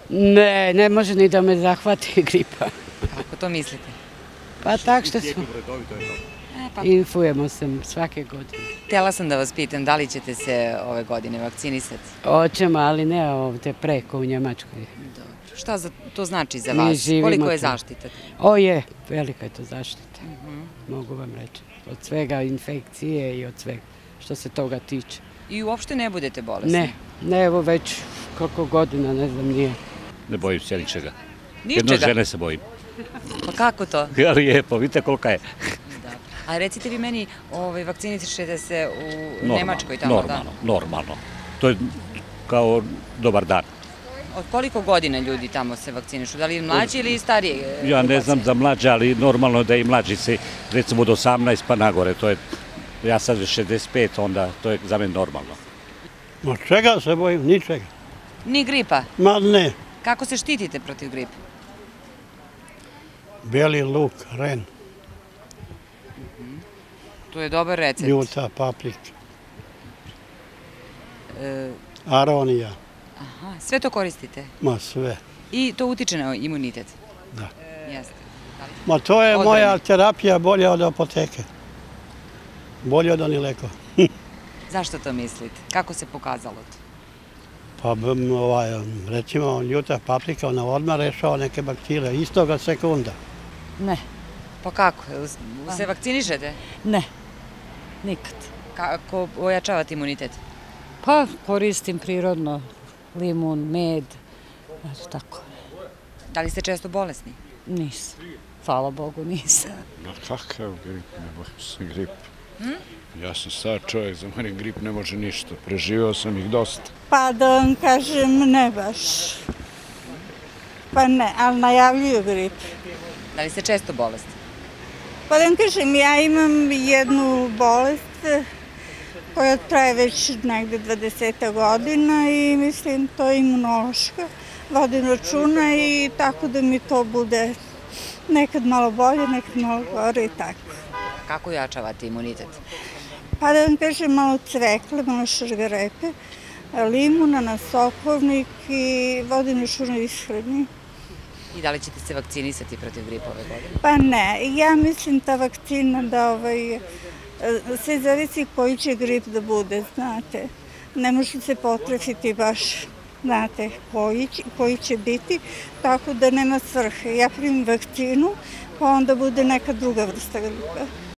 Ne, ne može ni da me zahvati gripa. Kako to mislite? Pa tako što smo. Infujemo se svake godine. Htjela sam da vas pitam da li ćete se ove godine vakcinisati? Hoćemo, ali ne ovdje preko u Njemačkoj. Dobro. Šta to znači za Mi vas? živimo Koliko je tu. zaštita? O je, velika je to zaštita. Mogu vam reći. Od svega infekcije i od svega što se toga tiče. I uopšte ne budete bolesni? Ne, ne, evo već koliko godina, ne znam, nije. Ne bojim se ničega. Ničega? Jedno žene se bojim. Pa kako to? Lijepo, vidite kolika je. A recite vi meni, vakcinišete se u Nemačkoj tamo, da? Normalno. To je kao dobar dan. Od koliko godina ljudi tamo se vakcinišu? Da li mlađi ili starije? Ja ne znam za mlađe, ali normalno da i mlađi se, recimo od 18 pa nagore. To je, ja sad 65, onda to je za mene normalno. Ma čega se bojim? Ničega. Ni gripa? Ma ne. Kako se štitite protiv gripe? Beli luk, ren, To je dobar recept. ljuta, paprika, E, aronija, Aha, sve to koristite? ma sve. I to utiče na imunitet? Da. Jeste. Ma to je Odbrana. moja terapija bolja od apoteke. Bolje od onih lekova. Zašto to mislite? Kako se pokazalo to? Pa recimo ljuta paprika, ona odmah rešava neke bakterije, istoga sekunda. Ne, Pa kako? Se vakcinišete? ne, nikad. Kako ojačavate imunitet? Pa koristim prirodno limun, med, eto tako. Da li ste često bolesni? Nisam, hvala Bogu nisam. Ma kakav grip, ne bojim se grip. Ja sam star čovjek, za mene grip ne može ništa. Preživeo sam ih dosta. Pa da vam kažem, ne baš. Pa ne, ali najavljuju grip. Da li ste često bolesni? Pa da vam kažem, ja imam jednu bolest koja traje već negde 20 godina i mislim to je imunološka. Vodim računa i tako da mi to bude nekad malo bolje, nekad malo gore i tako. Kako ojačavate imunitet? Pa da vam kažem, malo cvekle, malo šargarepe, limuna na sokovnik i vodim računa ishrani. I da li ćete se vakcinisati protiv gripa ove godine? Pa ne, ja mislim ta vakcina da sve zavisi koji će grip da bude, znate. Ne može se potrefiti baš, znate, koji će biti, tako da nema svrhe. Ja primim vakcinu, pa onda bude neka druga vrsta gripa.